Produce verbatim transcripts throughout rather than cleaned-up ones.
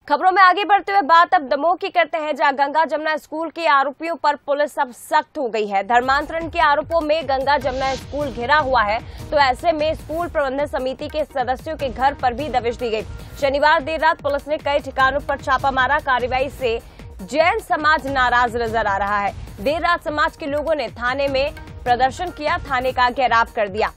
खबरों में आगे बढ़ते हुए बात अब दमोह की करते हैं, जहां गंगा जमुना स्कूल के आरोपियों पर पुलिस अब सख्त हो गई है। धर्मांतरण के आरोपों में गंगा जमुना स्कूल घिरा हुआ है, तो ऐसे में स्कूल प्रबंधन समिति के सदस्यों के घर पर भी दबिश दी गई। शनिवार देर रात पुलिस ने कई ठिकानों पर छापा मारा। कार्रवाई से जैन समाज नाराज नजर आ रहा है। देर रात समाज के लोगों ने थाने में प्रदर्शन किया, थाने का घेराव कर दिया।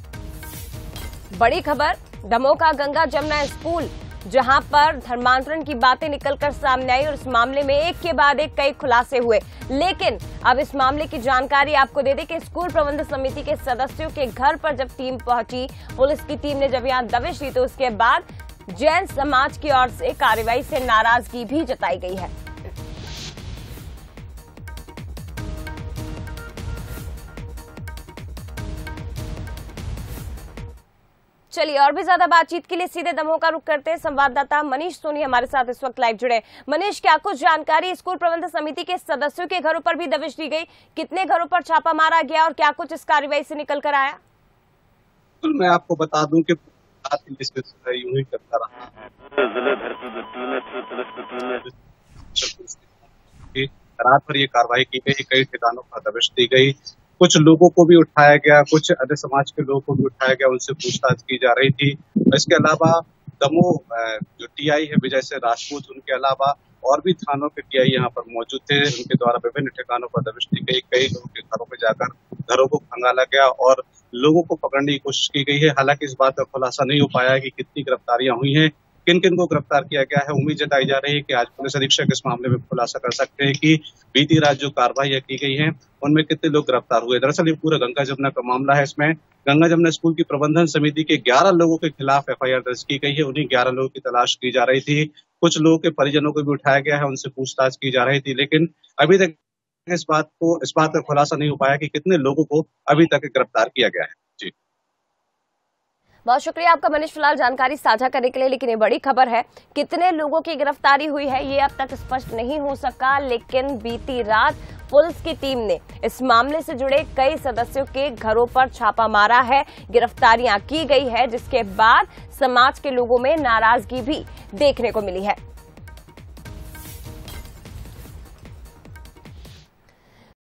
बड़ी खबर दमोह का गंगा जमुना स्कूल, जहां पर धर्मांतरण की बातें निकलकर सामने आई और इस मामले में एक के बाद एक कई खुलासे हुए। लेकिन अब इस मामले की जानकारी आपको दे दें कि स्कूल प्रबंधन समिति के सदस्यों के घर पर जब टीम पहुंची, पुलिस की टीम ने जब यहां दबिश दी, तो उसके बाद जैन समाज की ओर से कार्रवाई से नाराजगी भी जताई गई है। चलिए और भी ज्यादा बातचीत के लिए सीधे दमोह का रुख करते हैं। संवाददाता मनीष सोनी हमारे साथ इस वक्त लाइव जुड़े। मनीष, क्या कुछ जानकारी? स्कूल प्रबंधन समिति के सदस्यों के घरों पर भी दबिश दी गई, कितने घरों पर छापा मारा गया और क्या कुछ इस कार्रवाई से निकल कर आया? मैं आपको बता दूं कि यूं ही करता रहा रात भर ये कार्रवाई की गई, कई ठिकानों पर दबिश दी गई, कुछ लोगों को भी उठाया गया, कुछ अन्य समाज के लोगों को भी उठाया गया, उनसे पूछताछ की जा रही थी। इसके अलावा दमोह जो टीआई है विजय से राजपूत, उनके अलावा और भी थानों के टीआई यहाँ पर मौजूद थे। उनके द्वारा विभिन्न ठिकानों पर दबिश दी गई, कई लोगों के घरों में जाकर घरों को खंगाला गया और लोगों को पकड़ने की कोशिश की गई है। हालांकि इस बात का खुलासा नहीं हो पाया है कि कितनी गिरफ्तारियां हुई हैं, किन किन को गिरफ्तार किया गया है। उम्मीद जताई जा रही है कि आज पुलिस अधीक्षक इस मामले में खुलासा कर सकते हैं कि बीती रात जो कार्रवाई की गई है उनमें कितने लोग गिरफ्तार हुए। दरअसल ये पूरा गंगा जमुना का मामला है। इसमें गंगा जमुना स्कूल की प्रबंधन समिति के ग्यारह लोगों के खिलाफ एफआईआर दर्ज की गई है। उन्हीं ग्यारह लोगों की तलाश की जा रही थी। कुछ लोगों के परिजनों को भी उठाया गया है, उनसे पूछताछ की जा रही थी, लेकिन अभी तक इस बात को इस बात का खुलासा नहीं हो पाया कि कितने लोगों को अभी तक गिरफ्तार किया गया है। जी बहुत शुक्रिया आपका मनीष, फिलहाल जानकारी साझा करने के लिए। लेकिन ये बड़ी खबर है, कितने लोगों की गिरफ्तारी हुई है ये अब तक स्पष्ट नहीं हो सका। लेकिन बीती रात पुलिस की टीम ने इस मामले से जुड़े कई सदस्यों के घरों पर छापा मारा है, गिरफ्तारियां की गई है, जिसके बाद समाज के लोगों में नाराजगी भी देखने को मिली है।